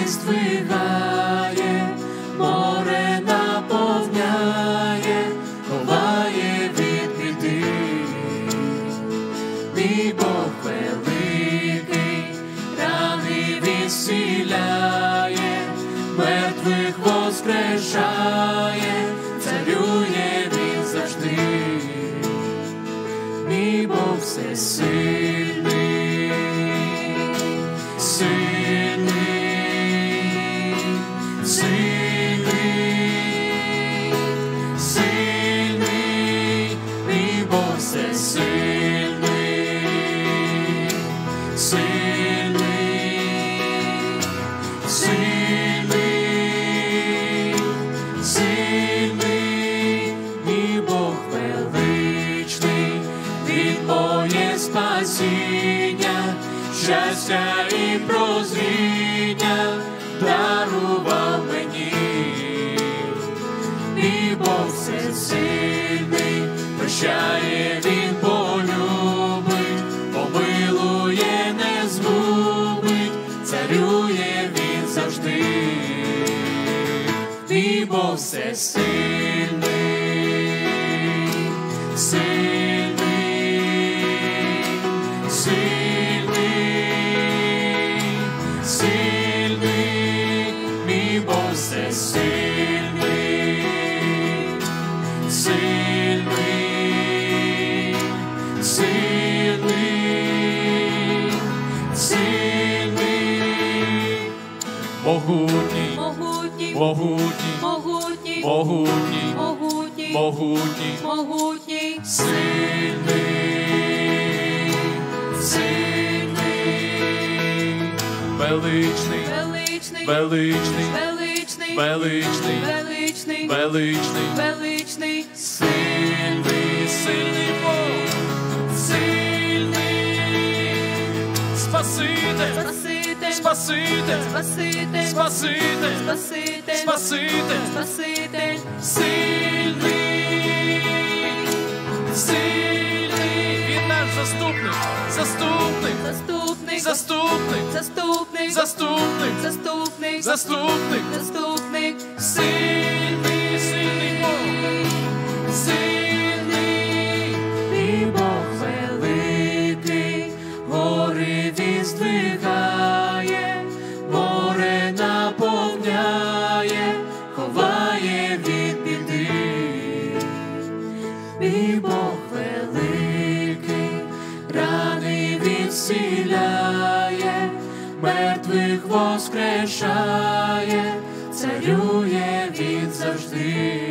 здвигає, море наповняє, ховає від біди. Мій Бог великий, рани він зціляє, мертвих воскрешає, царює він завжди. Мій Бог всесильний, сильний, сильний, сильний, мій Бог всесильний, сильний, сильний, сильний, мій Бог величний, він моє спасіння, щастя і прозріння дарував мені. Мій Бог всесильний, прощає він, полюбить, помилує, не згубить, царює він завжди. Мій Бог всесильний, сильний, сильний, сильний, мій Бог всесильний, сильний, сильний, сильний, могутній, Могутній, могутній, могутній, могутній, могутній, могутній, могутній, сильний, сильний, величний, величний, величний, величний, величний, величний, величний, величний, сильний, сильний Бог, сильний, Спаситель, Спаситель, Спаситель, Спаситель, Спаситель, Спаситель, Спаситель, Спаситель, сильний, сильний, він наш заступник, заступник, заступник, заступник, заступник, заступник, заступник, заступник, заступник, сильний, сильний Бог, сильний, мій Бог великий, гори він здвигає, море наповняє, ховає від біди. Мій Бог великий, рани він зціляє, мертвих воскрешає, царює він завжди.